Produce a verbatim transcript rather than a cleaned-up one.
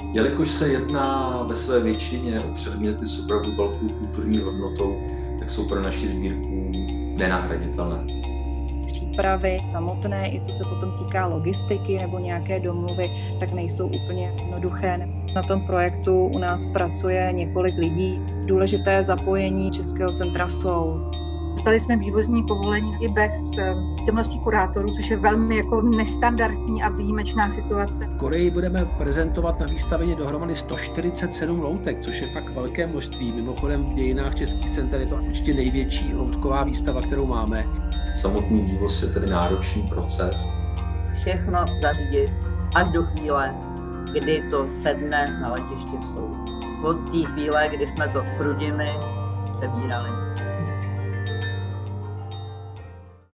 Jelikož se jedná ve své většině o předměty s opravdu velkou kulturní hodnotou, tak jsou pro naši sbírku nenahraditelné. Přípravy samotné, i co se potom týká logistiky nebo nějaké domluvy, tak nejsou úplně jednoduché. Na tom projektu u nás pracuje několik lidí. Důležité zapojení Českého centra Soul. Dostali jsme vývozní povolení i bez přítomnosti kurátorů, což je velmi jako nestandardní a výjimečná situace. V Koreji budeme prezentovat na výstavě dohromady sto čtyřicet sedm loutek, což je fakt velké množství. Mimochodem v dějinách českých center je to určitě největší loutková výstava, kterou máme. Samotný vývoz je tedy náročný proces. Všechno zařídit až do chvíle, kdy to sedne na letiště v Soulu. Od té chvíle, kdy jsme to s Prudimi přebírali.